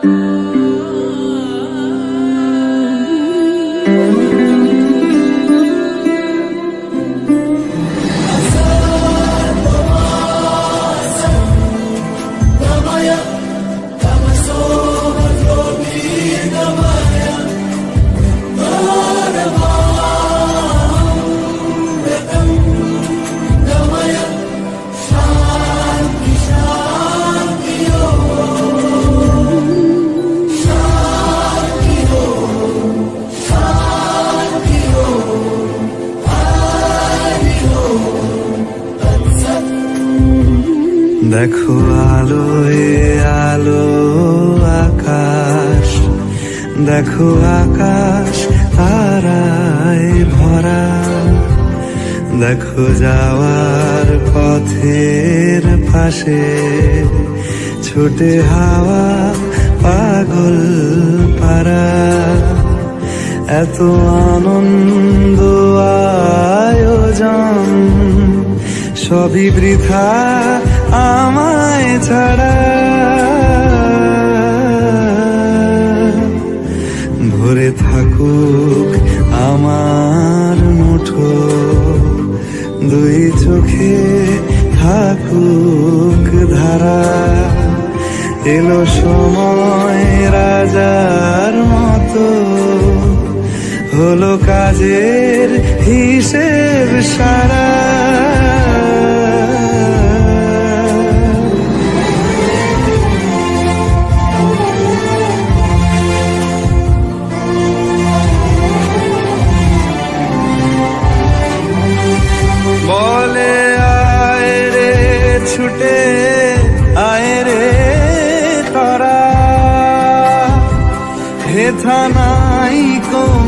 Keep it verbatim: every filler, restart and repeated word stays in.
দেখো আলোয় আলো আকাশ, দেখো আকাশ তারায় ভরা, দেখো যাওয়ার পথের পাশে ছোটে হাওয়া পাগল পারা। এত আনন্দ আয়োজন সবই বৃথা আমায় ছাড়া। ভরে থাকুক আমার মুঠো, দুই চোখে থাকুক ধারা। এলো সময় রাজার মতো, হলো কাজের হিসেব সারা। বলে আয় রে ছুটে আয় রে তোরা, হেথা নাই কো